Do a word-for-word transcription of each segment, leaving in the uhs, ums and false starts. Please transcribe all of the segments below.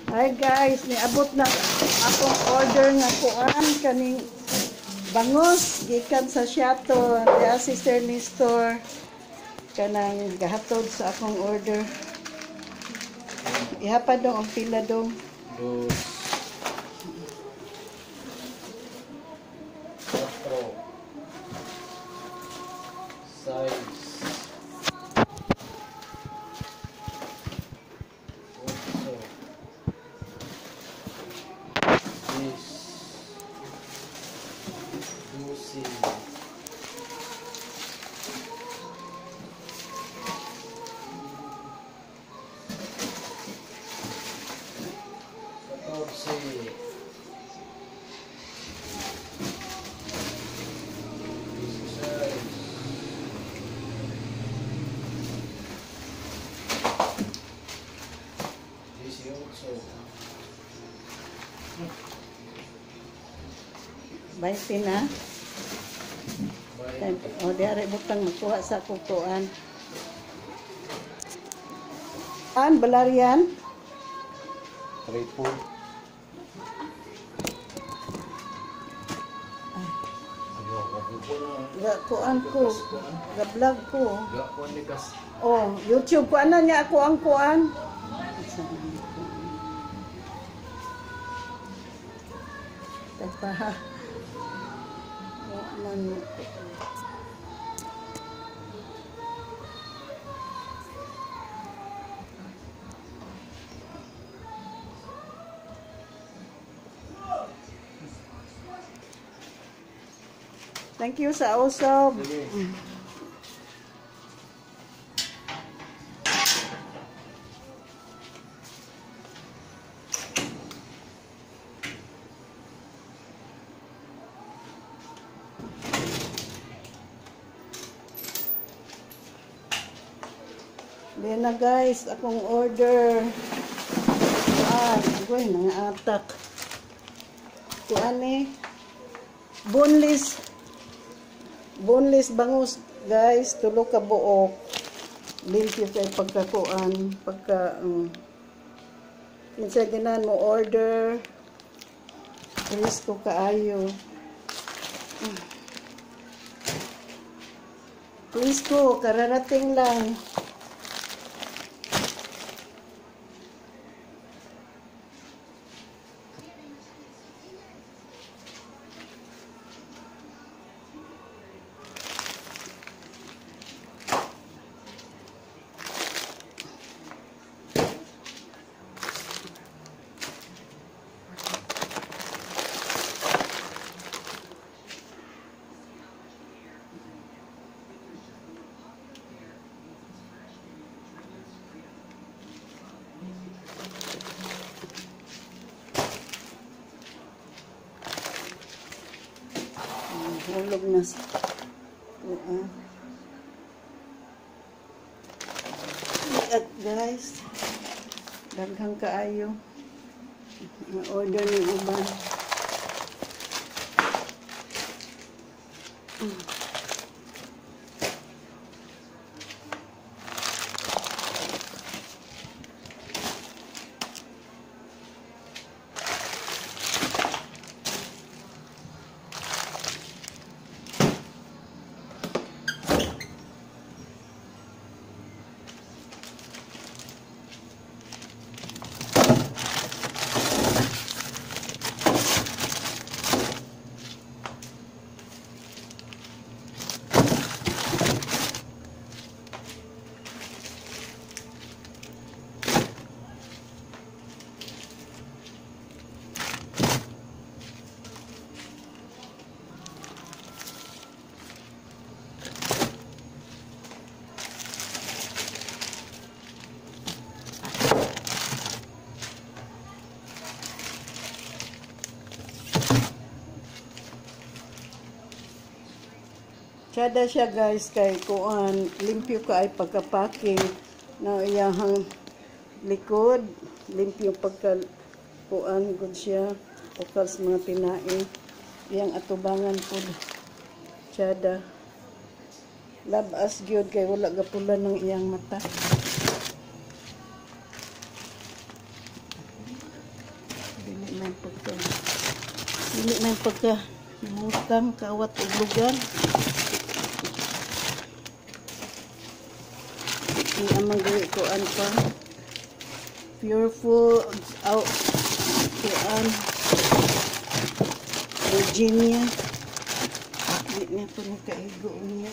Hi guys, niabot na akong order nga kuan kaning bangus gikan sa Sheraton, the sister ni store kanang gahatod sa akong order. Ihapad dong ang pila dong. Dos. Cuatro. Seis. Ocho. Diez. Doce. Catorce. Dieciséis. Dieciocho. Baiti na. Veinte. O diari butang magkuha sa kukuan. An balarian? Tripod. Ga kuan ko. Ga vlog ko. Gak kuan ni kas. Oh, YouTube ko ana niya ako ang kuan. Tapa. Man. Thank you sa usab. Mm. Then na guys, akong order. Ah, goy nang atak. Kuan ni boneless boneless bangus guys, tulo ka buok. Limpyo kay pagkakuan, pagka um, kinsa ginan mo order. Gusto kaayo. Mm. Please ko, kararating lang. Hulog na sa uh, at guys, daghang kaayo order ni uban. Mm. Kada siya guys kay kuan limpyo ka ay pagka-packing na iyahang likod, limpyo pagka kuan gud siya ukal sa mga tinae iyang atubangan pud kada labas gyud kay wala gapula ng iyang mata. man pagka dili man pagka mutang kawat ug lugar. Di amang gawin ko an pa pure food out kuan Virginia. Di niya po nakaigo niya.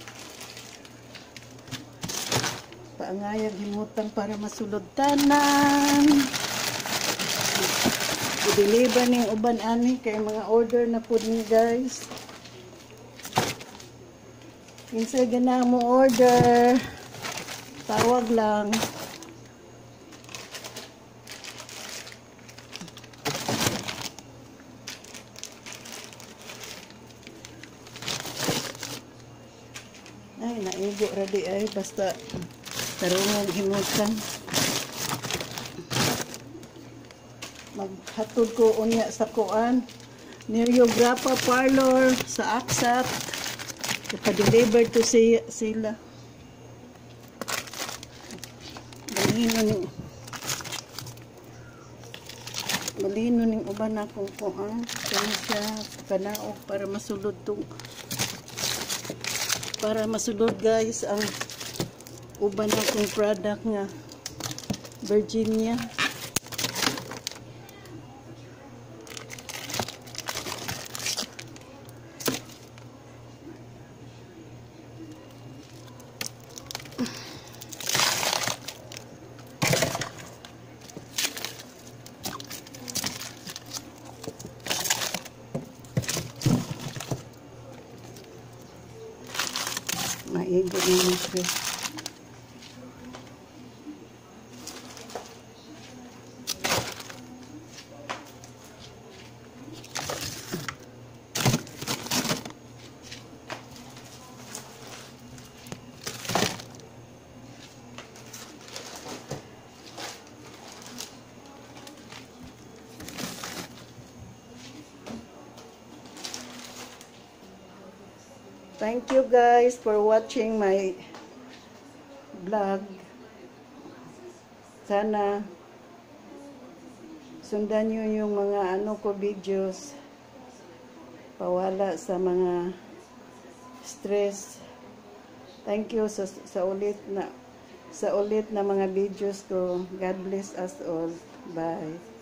Paangayag himutang para masulod tanan. I-deliver ning uban ani kay mga order na po ni guys. Kinsay gana mo order, tawag lang. Ay, naigo ready ay basta tarungog himutan. Maghatod ko unya sa kuan Nereographa Parlor sa Aksat. Ipa-deliver to si, sila. Malino ning malino ning uban akong kuan. Kaya siya kanaog para masulod tong para masulod guys ang uban akong product nga Virginia. Maigo naman siya. Thank you guys for watching my vlog. Sana sundan nyo yung mga ano ko videos. Pawala sa mga stress. Thank you sa, sa ulit na sa ulit na mga videos ko. God bless us all. Bye.